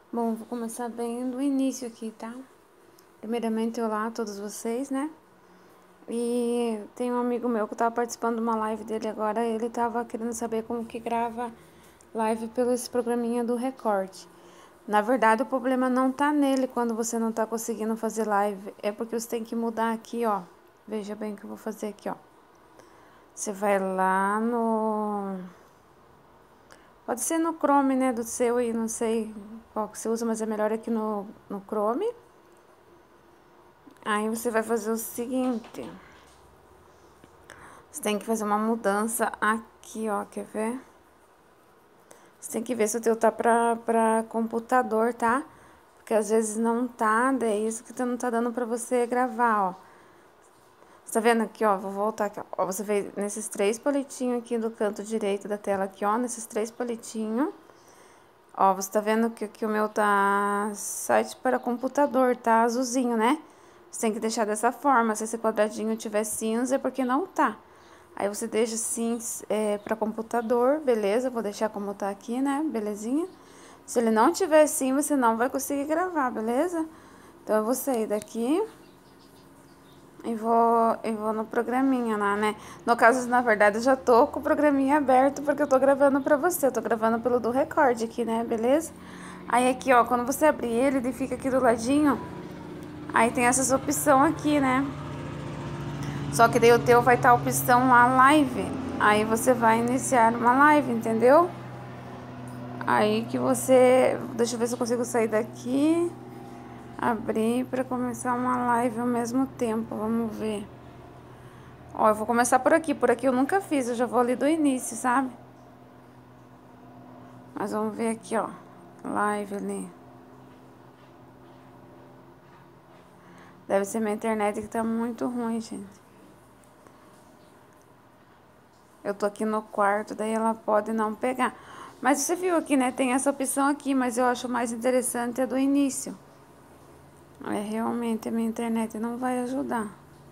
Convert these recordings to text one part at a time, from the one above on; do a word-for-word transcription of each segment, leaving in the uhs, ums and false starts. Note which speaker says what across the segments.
Speaker 1: Bom, vou começar bem do início aqui, tá? Primeiramente, olá a todos vocês, né? E tem um amigo meu que tava participando de uma live dele agora, ele tava querendo saber como que grava live pelo esse programinha do Record. Na verdade, o problema não tá nele quando você não tá conseguindo fazer live, é porque você tem que mudar aqui, ó. Veja bem o que eu vou fazer aqui, ó. Você vai lá no... Pode ser no Chrome, né, do seu aí, não sei qual que você usa, mas é melhor aqui no, no Chrome. Aí você vai fazer o seguinte, você tem que fazer uma mudança aqui, ó, quer ver? Você tem que ver se o teu tá pra, pra computador, tá? Porque às vezes não tá, daí isso que não tá dando pra você gravar, ó. Você tá vendo aqui, ó, vou voltar aqui, ó. Você vê nesses três palitinhos aqui do canto direito da tela aqui, ó, nesses três palitinhos. Ó, você tá vendo que, que o meu tá site para computador, tá azulzinho, né? Você tem que deixar dessa forma. Se esse quadradinho tiver cinza, é porque não tá. Aí você deixa assim, é, para computador, beleza? Vou deixar como tá aqui, né? Belezinha. Se ele não tiver assim, você não vai conseguir gravar, beleza? Então eu vou sair daqui e vou, e vou no programinha lá, né? No caso, na verdade, eu já tô com o programinha aberto porque eu tô gravando pra você. Eu tô gravando pelo do Record aqui, né? Beleza? Aí aqui, ó, quando você abrir ele, ele fica aqui do ladinho. Aí tem essas opções aqui, né? Só que daí o teu vai estar a opção lá, live. Aí você vai iniciar uma live, entendeu? Aí que você... Deixa eu ver se eu consigo sair daqui. Abrir pra começar uma live ao mesmo tempo. Vamos ver. Ó, eu vou começar por aqui. Por aqui eu nunca fiz, eu já vou ali do início, sabe? Mas vamos ver aqui, ó. Live ali. Deve ser minha internet que tá muito ruim, gente. Eu tô aqui no quarto, daí ela pode não pegar. Mas você viu aqui, né? Tem essa opção aqui, mas eu acho mais interessante a do início. É, realmente a minha internet não vai ajudar.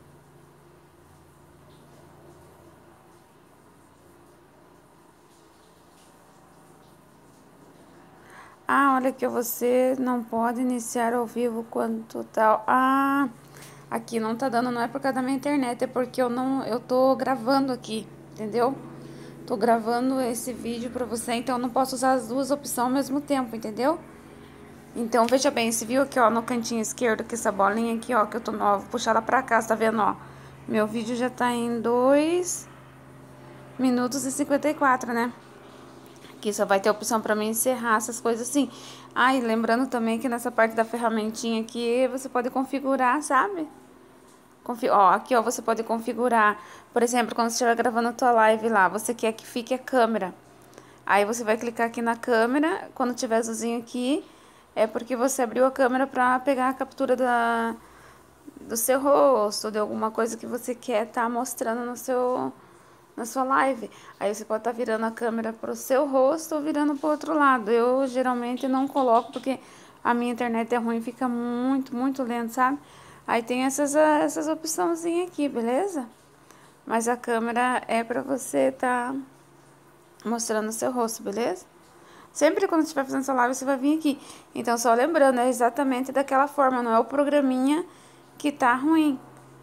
Speaker 1: Ah, olha aqui, você não pode iniciar ao vivo quanto tal. Ah, aqui não tá dando, não é por causa da minha internet, é porque eu não, eu tô gravando aqui, entendeu? Tô gravando esse vídeo pra você, então eu não posso usar as duas opções ao mesmo tempo, entendeu? Então, veja bem, você viu aqui, ó, no cantinho esquerdo, que essa bolinha aqui, ó, que eu tô, ó, vou puxar ela pra cá, você tá vendo, ó? Meu vídeo já tá em dois minutos e cinquenta e quatro, né? Aqui só vai ter opção pra mim encerrar essas coisas assim. Ah, e lembrando também que nessa parte da ferramentinha aqui, você pode configurar, sabe? Confi ó, aqui, ó, você pode configurar, por exemplo, quando você estiver gravando a tua live lá, você quer que fique a câmera. Aí você vai clicar aqui na câmera, quando tiver azulzinho aqui, é porque você abriu a câmera para pegar a captura da, do seu rosto, de alguma coisa que você quer estar tá mostrando no seu, na sua live. Aí você pode estar tá virando a câmera para o seu rosto ou virando para o outro lado. Eu geralmente não coloco porque a minha internet é ruim, fica muito, muito lento, sabe? Aí tem essas, essas opçãozinhas aqui, beleza? Mas a câmera é para você estar... Tá mostrando o seu rosto, beleza? Sempre quando estiver fazendo sua live, você vai vir aqui. Então, só lembrando, é exatamente daquela forma, não é o programinha que tá ruim,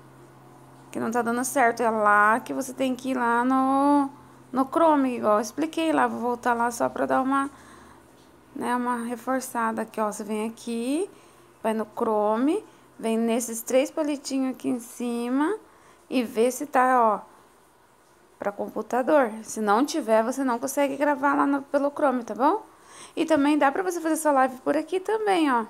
Speaker 1: que não tá dando certo. É lá que você tem que ir lá no, no Chrome, igual eu expliquei lá. Vou voltar lá só pra dar uma, né, uma reforçada aqui, ó. Você vem aqui, vai no Chrome, vem nesses três palitinhos aqui em cima e vê se tá, ó, para computador. Se não tiver, você não consegue gravar lá no, pelo Chrome, tá bom? E também dá pra você fazer sua live por aqui também, ó.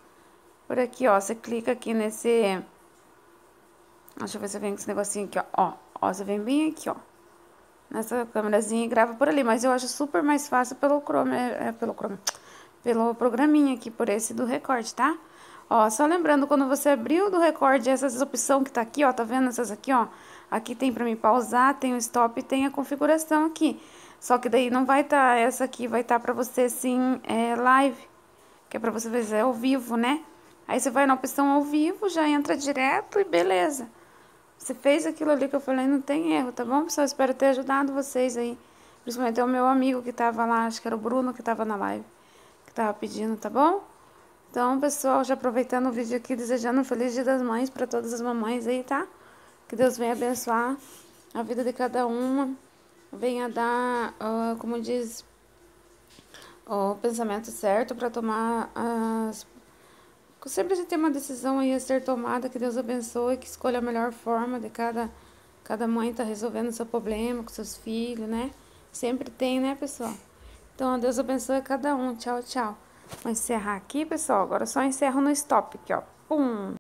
Speaker 1: Por aqui, ó, você clica aqui nesse... Deixa eu ver se vem com esse negocinho aqui, ó. Ó, ó, você vem bem aqui, ó. Nessa câmerazinha e grava por ali. Mas eu acho super mais fácil pelo Chrome, é, é pelo Chrome, pelo programinha aqui, por esse do Record, tá? Ó, só lembrando, quando você abriu do Record, essas opções que tá aqui, ó, tá vendo essas aqui, ó? Aqui tem pra mim pausar, tem o stop e tem a configuração aqui. Só que daí não vai tá, essa aqui vai tá pra você, assim, é, live, que é pra você fazer ao vivo, né? Aí você vai na opção ao vivo, já entra direto e beleza. Você fez aquilo ali que eu falei, não tem erro, tá bom, pessoal? Espero ter ajudado vocês aí. Principalmente o meu amigo que tava lá, acho que era o Bruno que tava na live. tava pedindo, tá bom? Então, pessoal, já aproveitando o vídeo aqui, desejando um feliz Dia das Mães para todas as mamães aí, tá? Que Deus venha abençoar a vida de cada uma, venha dar, uh, como diz, o pensamento certo para tomar as... Sempre a gente tem uma decisão aí a ser tomada, que Deus abençoe, que escolha a melhor forma de cada, cada mãe tá resolvendo seu problema com seus filhos, né? Sempre tem, né, pessoal? Então, Deus abençoe cada um. Tchau, tchau. Vou encerrar aqui, pessoal. Agora só encerro no stop aqui, ó. Pum!